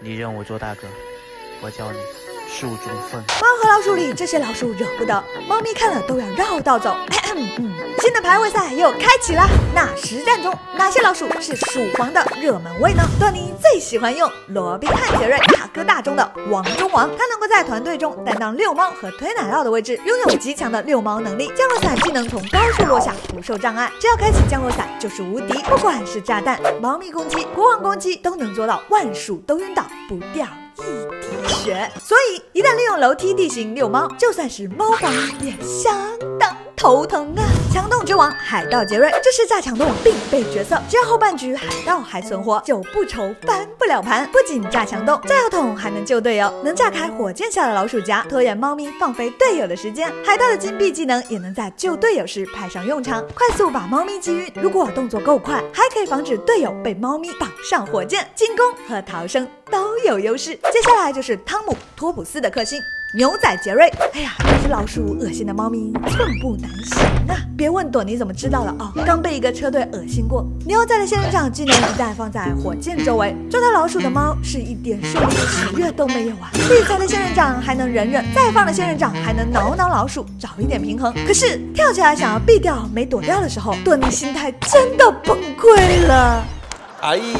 你认我做大哥，我教你树中愤。 猫和老鼠里这些老鼠惹不得，猫咪看了都要绕道走。新的排位赛又开启了，那实战中哪些老鼠是鼠皇的热门位呢？多尼最喜欢用罗宾汉杰瑞大哥大中的王中王，他能够在团队中担当遛猫和推奶酪的位置，拥有极强的遛猫能力。降落伞技能从高处落下不受障碍，只要开启降落伞就是无敌，不管是炸弹、猫咪攻击、国王攻击，都能做到万鼠都晕倒，不掉一滴血。所以一旦利用楼梯地形遛猫，就算是猫皇也相当头疼啊！强洞之王海盗杰瑞，这是炸强洞必备角色，只要后半局海盗还存活，就不愁翻不了盘。不仅炸强洞，炸药桶还能救队友，能炸开火箭下的老鼠夹，拖延猫咪放飞队友的时间。海盗的金币技能也能在救队友时派上用场，快速把猫咪击晕。如果动作够快，还可以防止队友被猫咪绑上火箭，进攻和逃生都有优势。接下来就是汤姆托普斯的克星牛仔杰瑞。哎呀，这只老鼠恶心的猫咪寸步难行啊！别问朵尼怎么知道了哦，刚被一个车队恶心过。牛仔的仙人掌技能一旦放在火箭周围，抓到老鼠的猫是一点胜利的喜悦都没有啊！绿彩的仙人掌还能忍忍，再放的仙人掌还能挠挠老鼠，找一点平衡。可是跳起来想要避掉没躲掉的时候，朵尼心态真的崩溃了。 哎呀，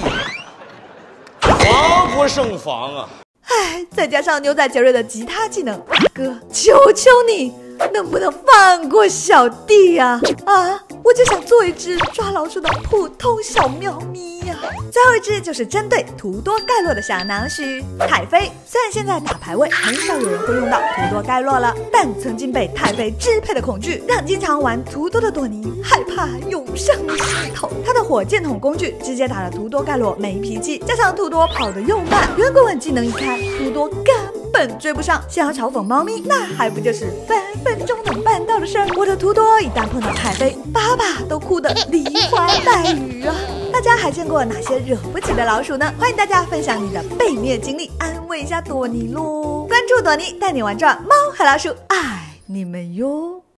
防不胜防啊！ 唉，再加上牛仔杰瑞的吉他技能，大哥，求求你，能不能放过小弟呀？我就想做一只抓老鼠的普通小喵咪呀。最后一只就是针对图多盖洛的小囊须太妃。虽然现在打排位很少有人会用到图多盖洛了，但曾经被太妃支配的恐惧，让经常玩图多的朵尼害怕涌上心头。他的火箭筒工具直接打了图多盖洛没脾气，加上图多跑得又慢，圆滚滚技能一开，图多根本追不上。想要嘲讽猫咪，那还不就是分分钟能办到的事儿？我的图多一旦碰到太妃，爸爸都哭得梨花带雨啊！大家还见过哪些惹不起的老鼠呢？欢迎大家分享你的被虐经历，安慰一下朵尼喽！关注朵尼，带你玩转猫和老鼠，爱你们哟！